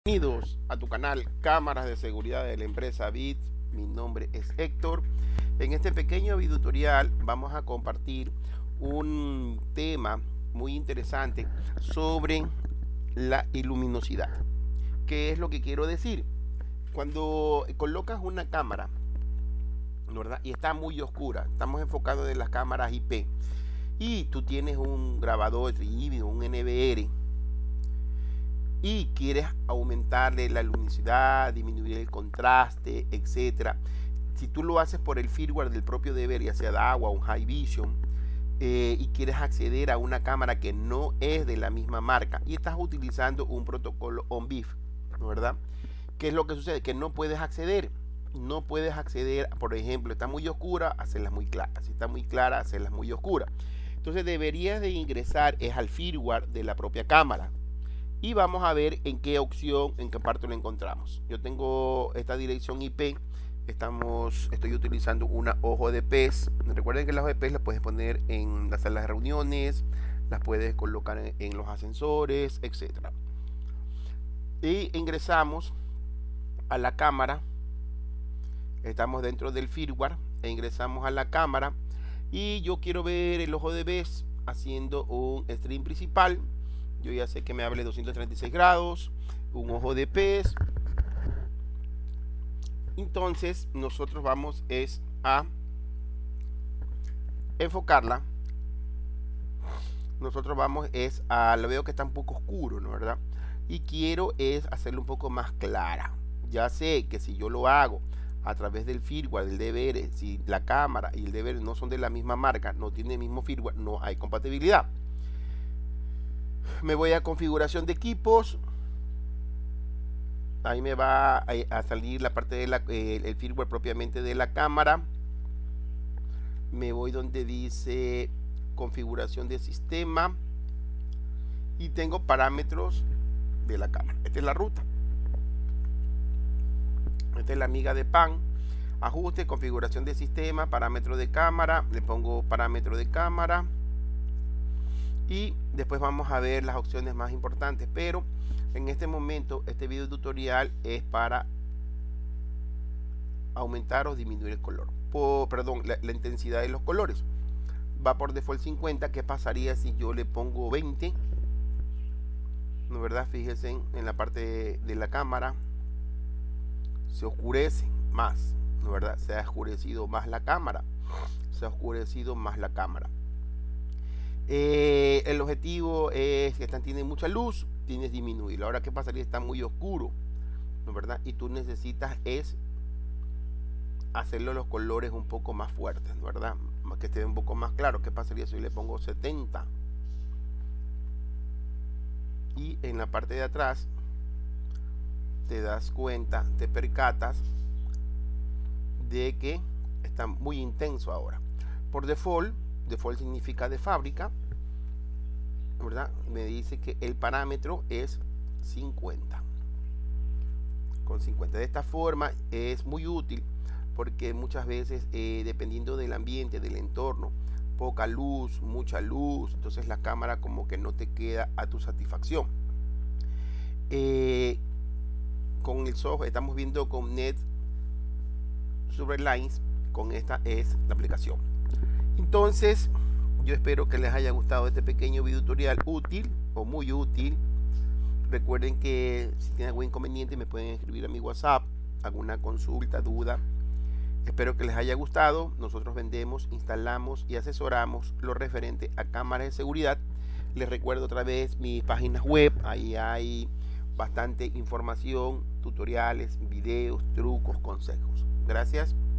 Bienvenidos a tu canal Cámaras de Seguridad de la empresa BITS. Mi nombre es Héctor. En este pequeño video tutorial vamos a compartir un tema muy interesante sobre la luminosidad. ¿Qué es lo que quiero decir? Cuando colocas una cámara, ¿verdad? Y está muy oscura, estamos enfocados en las cámaras IP y tú tienes un grabador híbrido, un NVR, y quieres aumentarle la luminosidad, disminuir el contraste, etcétera. Si tú lo haces por el firmware del propio DVR, ya sea DAWA o un Hikvision, y quieres acceder a una cámara que no es de la misma marca y estás utilizando un protocolo ONBIF, ¿verdad? ¿Qué es lo que sucede? Que no puedes acceder. No puedes acceder, por ejemplo, está muy oscura, hacerlas muy claras. Si está muy clara, hacerlas muy oscura. Entonces deberías de ingresar al firmware de la propia cámara. Y vamos a ver en qué opción, en qué parte lo encontramos. Yo tengo esta dirección IP. Estoy utilizando una ojo de pez. Recuerden que las ojo de pez las puedes poner en las salas de reuniones, las puedes colocar en los ascensores, etcétera. Y ingresamos a la cámara. Estamos dentro del firmware e ingresamos a la cámara. Y yo quiero ver el ojo de pez haciendo un stream principal. Yo ya sé que me hable 236 grados, un ojo de pez. Entonces nosotros vamos a enfocarla. Nosotros vamos lo veo que está un poco oscuro, ¿no? ¿Verdad? Y quiero hacerlo un poco más clara. Ya sé que si yo lo hago a través del firmware del DVR, si la cámara y el DVR no son de la misma marca, no tienen el mismo firmware, no hay compatibilidad. Me voy a configuración de equipos. Ahí me va a salir la parte de el firmware propiamente de la cámara. Me voy donde dice configuración de sistema y tengo parámetros de la cámara. Esta es la ruta. Esta es la miga de pan. Ajuste, configuración de sistema, parámetro de cámara. Le pongo parámetro de cámara. Y después vamos a ver las opciones más importantes, pero en este momento este video tutorial es para aumentar o disminuir el color, la intensidad de los colores. Va por default 50. ¿Qué pasaría si yo le pongo 20? ¿No, verdad? Fíjense en la parte de la cámara se oscurece más, ¿no, verdad? Se ha oscurecido más la cámara, se ha oscurecido más la cámara. El objetivo es que tiene mucha luz, tienes que disminuirlo. Ahora, ¿qué pasaría si está muy oscuro? ¿No, verdad? Y tú necesitas hacerlo los colores un poco más fuertes, ¿no, verdad? Que esté un poco más claro. ¿Qué pasaría si yo le pongo 70? Y en la parte de atrás te das cuenta, te percatas de que está muy intenso ahora. Por default significa de fábrica, ¿verdad? Me dice que el parámetro es 50. Con 50. De esta forma es muy útil porque muchas veces, dependiendo del ambiente, del entorno, poca luz, mucha luz, entonces la cámara como que no te queda a tu satisfacción. Con el software estamos viendo con Net Superlines, con esta es la aplicación. Entonces yo espero que les haya gustado este pequeño video tutorial útil o muy útil. Recuerden que si tienen algún inconveniente me pueden escribir a mi WhatsApp, alguna consulta, duda. Espero que les haya gustado. Nosotros vendemos, instalamos y asesoramos lo referente a cámaras de seguridad. Les recuerdo otra vez mis páginas web. Ahí hay bastante información, tutoriales, videos, trucos, consejos. Gracias.